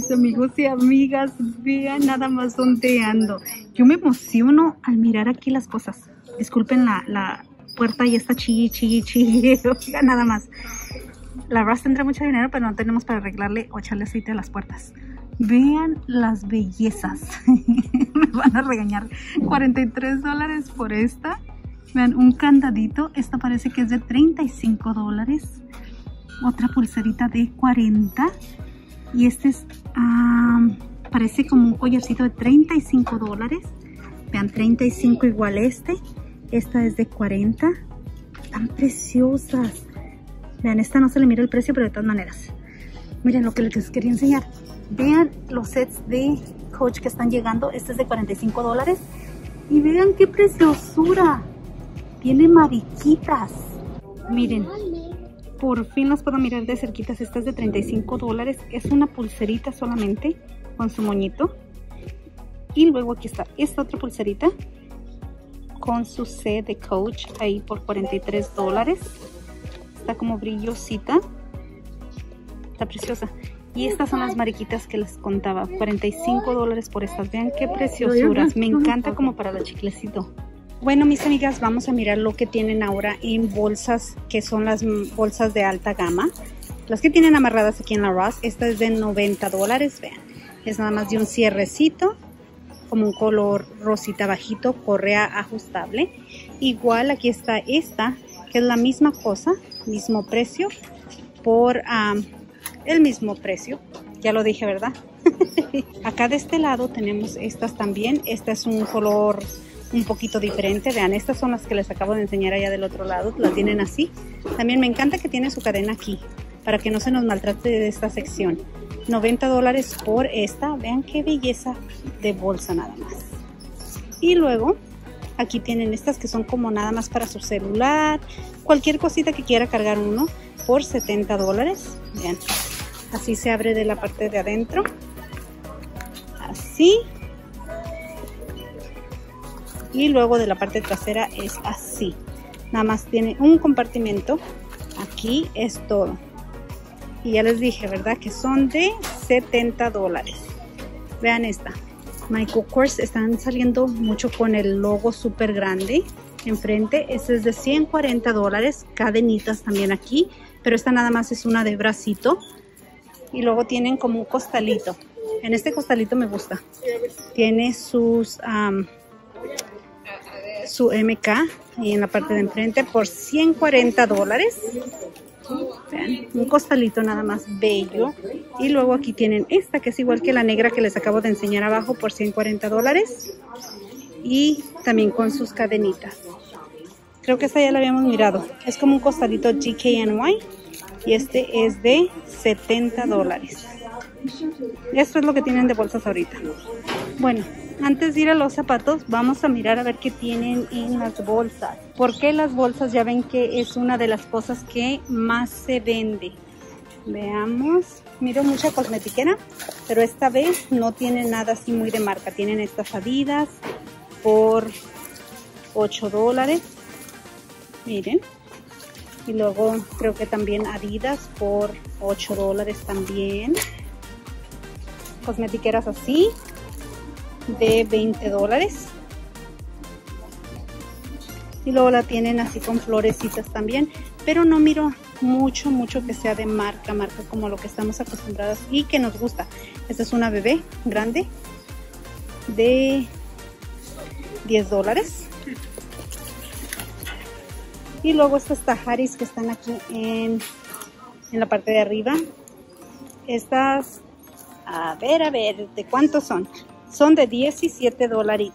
mis amigos y amigas, vean nada más dónde ando. Yo me emociono al mirar aquí las cosas. Disculpen la puerta y está chille. Oigan nada más. La Ross tendrá mucho dinero, pero no tenemos para arreglarle o echarle aceite a las puertas. Vean las bellezas. Me van a regañar. $43 por esta. Vean, un candadito. Esta parece que es de $35. Otra pulserita de 40. Y este es, parece como un collarcito de $35. Vean, 35 igual este. Esta es de 40. Están preciosas. Vean, esta no se le mira el precio, pero de todas maneras. Miren lo que les quería enseñar. Vean los sets de Coach que están llegando. Este es de $45. Y vean qué preciosura. Tiene mariquitas. Miren. Por fin las puedo mirar de cerquitas. Esta es de $35. Es una pulserita solamente con su moñito. Y luego aquí está esta otra pulserita con su C de Coach ahí por $43. Está como brillosita. Está preciosa. Y estas son las mariquitas que les contaba. $45 por estas. Vean qué preciosuras. Me encanta como para la chiclecito. Bueno, mis amigas, vamos a mirar lo que tienen ahora en bolsas, que son las bolsas de alta gama. Las que tienen amarradas aquí en la Ross. Esta es de $90, vean. Es nada más de un cierrecito, como un color rosita bajito, correa ajustable. Igual aquí está esta, que es la misma cosa, mismo precio, por el mismo precio. Ya lo dije, ¿verdad? Acá de este lado tenemos estas también. Esta es un color un poquito diferente. Vean, estas son las que les acabo de enseñar allá del otro lado. La tienen así. También me encanta que tiene su cadena aquí para que no se nos maltrate de esta sección. $90 por esta. Vean qué belleza de bolsa nada más. Y luego aquí tienen estas que son como nada más para su celular, cualquier cosita que quiera cargar uno, por $70. Vean, así se abre de la parte de adentro. Así. Y luego de la parte trasera es así. Nada más tiene un compartimento. Aquí es todo. Y ya les dije, ¿verdad? Que son de $70. Vean esta. Michael Kors están saliendo mucho con el logo súper grande enfrente. Este es de $140. Cadenitas también aquí. Pero esta nada más es una de bracito. Y luego tienen como un costalito. En este costalito me gusta. Tiene sus... su MK y en la parte de enfrente por $140. Vean, un costalito nada más bello. Y luego aquí tienen esta que es igual que la negra que les acabo de enseñar abajo por $140. Y también con sus cadenitas. Creo que esta ya la habíamos mirado. Es como un costalito GKNY y este es de $70. Esto es lo que tienen de bolsas ahorita. Bueno, antes de ir a los zapatos, vamos a mirar a ver qué tienen en las bolsas. Porque las bolsas ya ven que es una de las cosas que más se vende. Veamos. Miro mucha cosmetiquera, pero esta vez no tienen nada así muy de marca. Tienen estas Adidas por $8. Miren. Y luego creo que también Adidas por $8 también. Cosmetiqueras así de $20. Y luego la tienen así con florecitas también, pero no miro mucho que sea de marca como lo que estamos acostumbradas y que nos gusta. Esta es una bebé grande de $10. Y luego estas Tajaris que están aquí en la parte de arriba. Estas, a ver, ¿de cuántos son? Son de $17.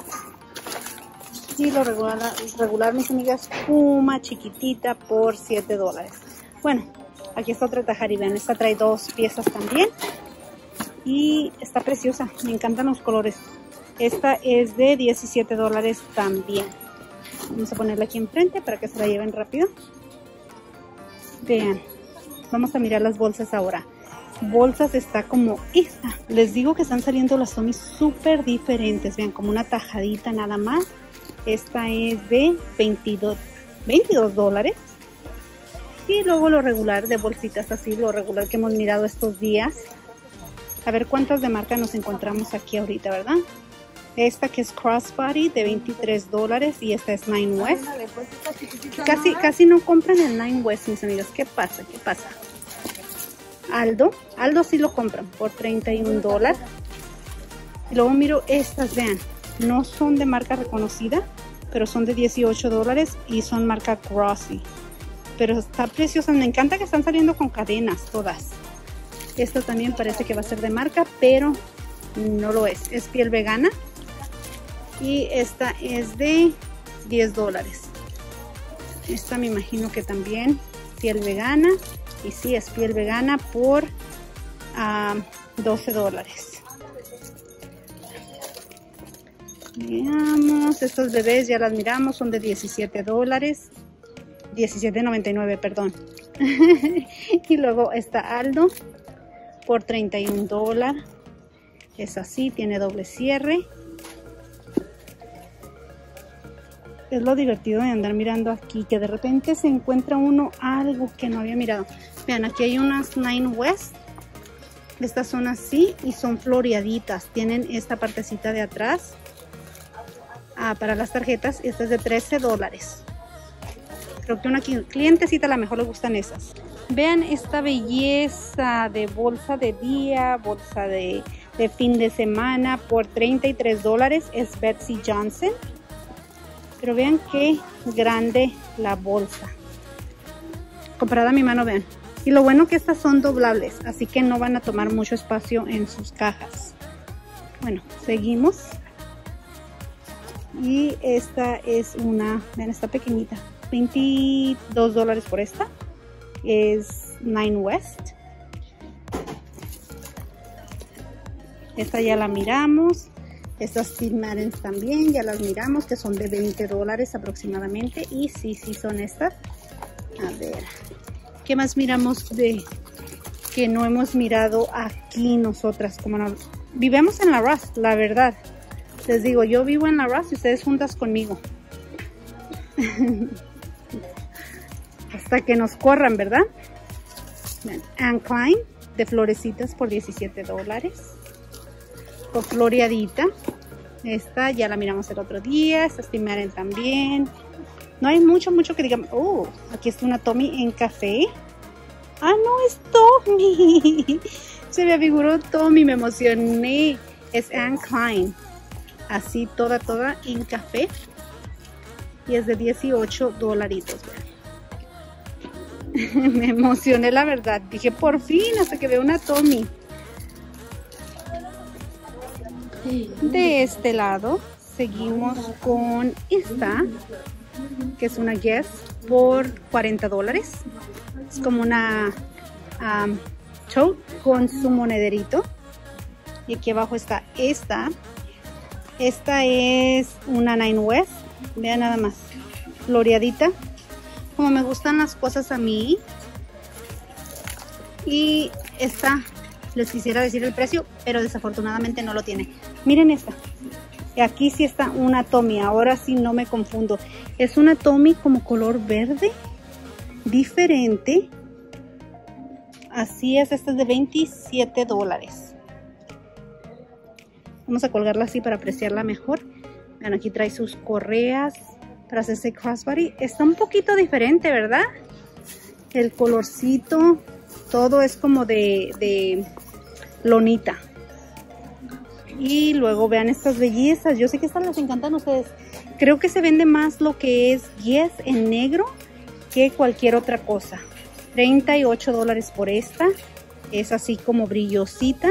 Y lo regular, mis amigas, Puma chiquitita por $7. Bueno, aquí está otra Tajari. Vean, esta trae 2 piezas también. Y está preciosa. Me encantan los colores. Esta es de $17 también. Vamos a ponerla aquí enfrente para que se la lleven rápido. Vean. Vamos a mirar las bolsas ahora. Bolsas está como esta. Les digo que están saliendo las Tommy súper diferentes. Vean, como una tajadita nada más. Esta es de $22. Y luego lo regular de bolsitas así, lo regular que hemos mirado estos días. A ver cuántas de marca nos encontramos aquí ahorita, ¿verdad? Esta que es Crossbody de $23 y esta es Nine West. Casi no compran el Nine West, mis amigas. ¿Qué pasa? ¿Qué pasa? Aldo sí lo compran por $31. Y luego miro estas, vean. No son de marca reconocida, pero son de $18 y son marca Crossy. Pero está preciosa, me encanta que están saliendo con cadenas todas. Esta también parece que va a ser de marca, pero no lo es. Es piel vegana. Y esta es de $10. Esta me imagino que también piel vegana. Y sí, es piel vegana por $12. Veamos, estos bebés ya las miramos, son de $17. $17.99, perdón. Y luego está Aldo por $31. Es así, tiene doble cierre. Es lo divertido de andar mirando aquí, que de repente se encuentra uno algo que no había mirado. Vean, aquí hay unas Nine West. Estas son así y son floreaditas. Tienen esta partecita de atrás para las tarjetas. Esta es de $13. Creo que a una clientecita a lo mejor le gustan esas. Vean esta belleza de bolsa de día, bolsa de fin de semana por $33. Es Betsy Johnson. Pero vean qué grande la bolsa. Comparada a mi mano, vean. Y lo bueno que estas son doblables, así que no van a tomar mucho espacio en sus cajas. Bueno, seguimos. Y esta es una, vean, está pequeñita. $22 por esta. Es Nine West. Esta ya la miramos. Estas Steve Maddens también, ya las miramos, que son de $20 aproximadamente. Y sí son estas. A ver, ¿qué más miramos de que no hemos mirado aquí nosotras? Como no, vivimos en la Ross, la verdad. Les digo, yo vivo en la Ross y ustedes juntas conmigo. Hasta que nos corran, ¿verdad? Anne Klein de florecitas por $17. Con floreadita. Esta ya la miramos el otro día. Esta Steve Madden también. No hay mucho que digamos. Oh, aquí está una Tommy en café. Ah, no, es Tommy. Se me figuró Tommy, me emocioné. Es Anne Klein. Así toda en café. Y es de $18. Me emocioné, la verdad. Dije, por fin, hasta que veo una Tommy. De este lado seguimos con esta, que es una Guess por $40. Es como una tote con su monederito. Y aquí abajo está esta. Esta es una Nine West. Vean nada más, floreadita. Como me gustan las cosas a mí. Y esta, les quisiera decir el precio, pero desafortunadamente no lo tiene. Miren esta. Y aquí sí está una Tommy. Ahora sí no me confundo. Es una Tommy como color verde. Diferente. Así es. Esta es de $27. Vamos a colgarla así para apreciarla mejor. Vean, aquí trae sus correas para hacerse crossbody. Está un poquito diferente, ¿verdad? El colorcito. Todo es como de lonita. Y luego vean estas bellezas. Yo sé que estas les encantan a ustedes. Creo que se vende más lo que es Guess en negro que cualquier otra cosa. $38 por esta. Es así como brillosita.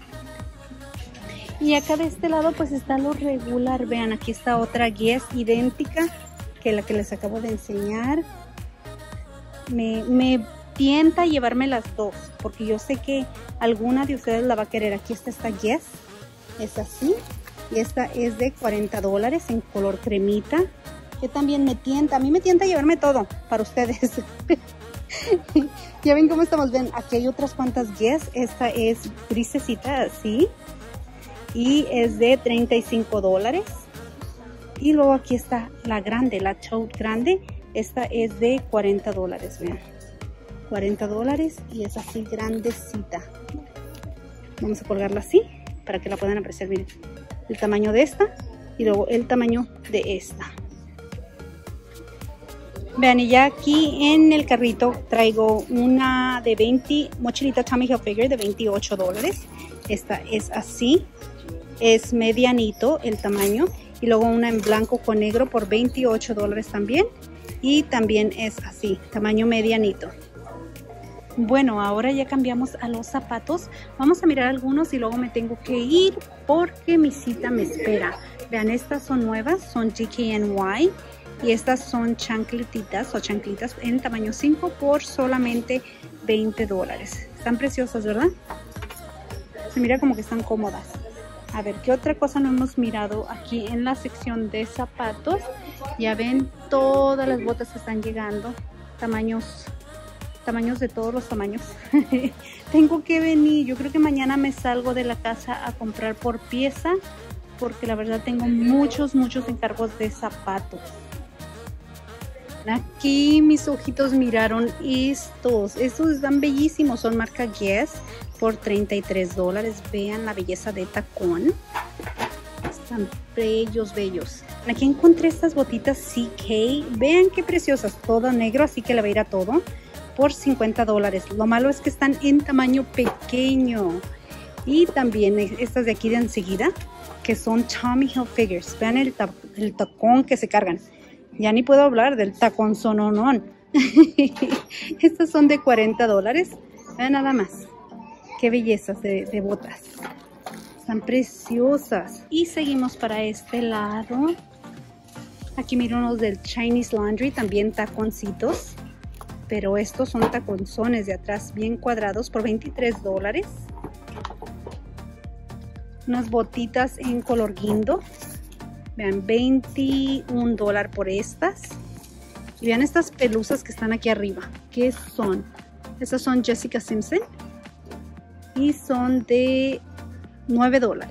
Y acá de este lado pues está lo regular. Vean, aquí está otra Guess idéntica que la que les acabo de enseñar. Me tienta llevarme las dos, porque yo sé que alguna de ustedes la va a querer. Aquí está esta Guess. Es así. Y esta es de $40 en color cremita. Que también me tienta. A mí me tienta llevarme todo para ustedes. Ya ven cómo estamos. Ven, aquí hay otras cuantas Guess. Esta es grisecita así. Y es de $35. Y luego aquí está la grande, la tote grande. Esta es de $40. Vean. $40 y es así grandecita. Vamos a colgarla así para que la puedan apreciar. Miren, el tamaño de esta y luego el tamaño de esta. Vean, y ya aquí en el carrito traigo una de 20, mochilita Tommy Hilfiger de $28. Esta es así, es medianito el tamaño. Y luego una en blanco con negro por $28 también. Y también es así, tamaño medianito. Bueno, ahora ya cambiamos a los zapatos. Vamos a mirar algunos y luego me tengo que ir porque mi cita me espera. Vean, estas son nuevas, son DKNY. Y estas son chancletitas o chanclitas en tamaño 5 por solamente $20. Están preciosas, ¿verdad? Se mira como que están cómodas. A ver, ¿qué otra cosa no hemos mirado aquí en la sección de zapatos? Ya ven todas las botas que están llegando. Tamaños de todos los tamaños. Tengo que venir. Yo creo que mañana me salgo de la casa a comprar por pieza. Porque la verdad tengo muchos encargos de zapatos. Aquí mis ojitos miraron estos están bellísimos, son marca Guess por $33. Vean la belleza de tacón, están bellos. Aquí encontré estas botitas CK, vean qué preciosas, todo negro, así que le va a ir a todo por $50. Lo malo es que están en tamaño pequeño. Y también estas de aquí de enseguida, que son Tommy Hilfiger. Vean el tacón que se cargan. Ya ni puedo hablar del tacón sononón. Estas son de $40. Vean nada más. Qué bellezas de botas. Están preciosas. Y seguimos para este lado. Aquí miren unos del Chinese Laundry. También taconcitos. Pero estos son taconzones de atrás bien cuadrados por $23. Unas botitas en color guindo. Vean, $21 por estas. Y vean estas pelusas que están aquí arriba. ¿Qué son? Estas son Jessica Simpson. Y son de $9.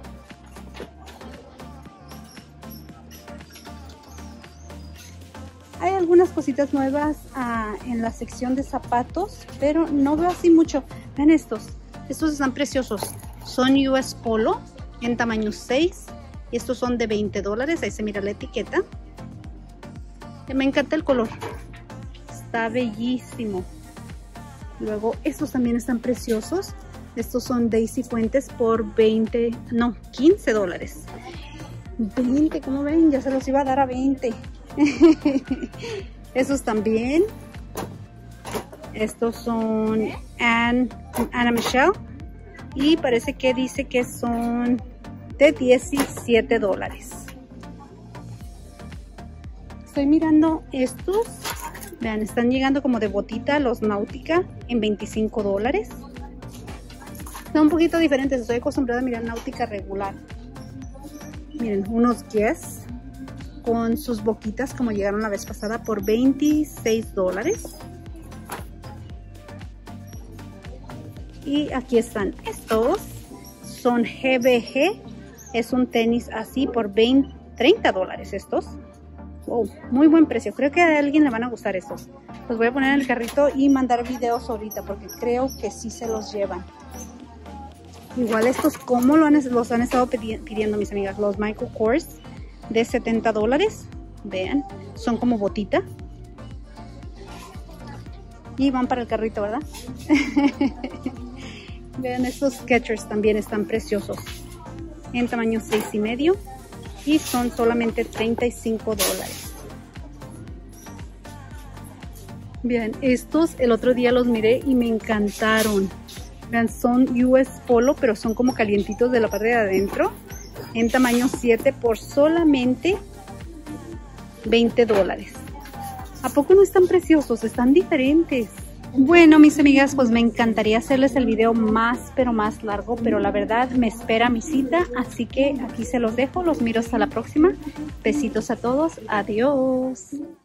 Hay algunas cositas nuevas en la sección de zapatos. Pero no veo así mucho. Vean estos. Estos están preciosos. Son US Polo en tamaño 6. Y estos son de $20, ahí se mira la etiqueta. Me encanta el color. Está bellísimo. Luego estos también están preciosos. Estos son Daisy Fuentes por $15. 20, como ven, ya se los iba a dar a 20. Esos también. Estos son Anna Michelle. Y parece que dice que son de $17. Estoy mirando estos. Vean, están llegando como de botita los Nautica en $25. Están un poquito diferentes. Estoy acostumbrada a mirar Nautica regular. Miren, unos Guess con sus boquitas como llegaron la vez pasada por $26. Y aquí están estos. Son GBG. Es un tenis así por $30 estos. Wow, muy buen precio. Creo que a alguien le van a gustar estos. Los voy a poner en el carrito y mandar videos ahorita porque creo que sí se los llevan. Igual estos, como los han estado pidiendo mis amigas. Los Michael Kors de $70. Vean, son como botita. Y van para el carrito, ¿verdad? Vean, estos Skechers también están preciosos. En tamaño 6,5 y son solamente $35. Vean, estos el otro día los miré y me encantaron. Vean, son US Polo, pero son como calientitos de la parte de adentro. En tamaño 7 por solamente $20. ¿A poco no están preciosos? Están diferentes. Bueno, mis amigas, pues me encantaría hacerles el video más, pero más largo, pero la verdad me espera mi cita, así que aquí se los dejo, los miro hasta la próxima. Besitos a todos, adiós.